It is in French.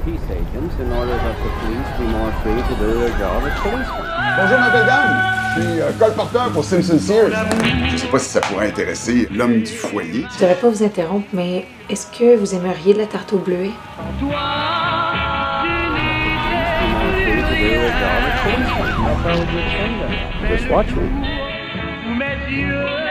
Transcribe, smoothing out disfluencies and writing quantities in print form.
peace agents in order that the police be more free to do their job as policemen. Bonjour ma belle dame, je suis colporteur pour Simpson Sears. Je sais pas si ça pourrait intéresser l'homme du foyer. Je devrais pas vous interrompre, mais est-ce que vous aimeriez de la tarte au bleuet? Just watch me.